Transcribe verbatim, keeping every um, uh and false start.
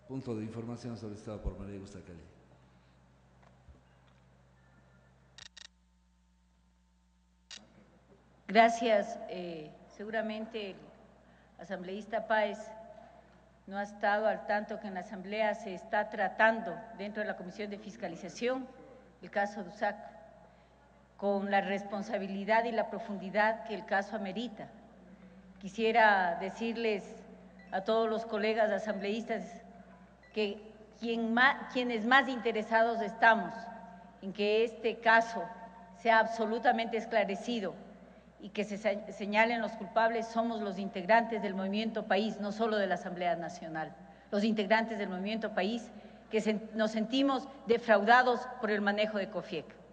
Punto de información solicitado por María Gusta Calle. Gracias. Eh, seguramente el asambleísta Páez no ha estado al tanto que en la Asamblea se está tratando dentro de la Comisión de Fiscalización el caso de U S A C con la responsabilidad y la profundidad que el caso amerita. Quisiera decirles a todos los colegas asambleístas que quien más, quienes más interesados estamos en que este caso sea absolutamente esclarecido y que se señalen los culpables somos los integrantes del Movimiento País, no solo de la Asamblea Nacional, los integrantes del Movimiento País que nos sentimos defraudados por el manejo de COFIEC.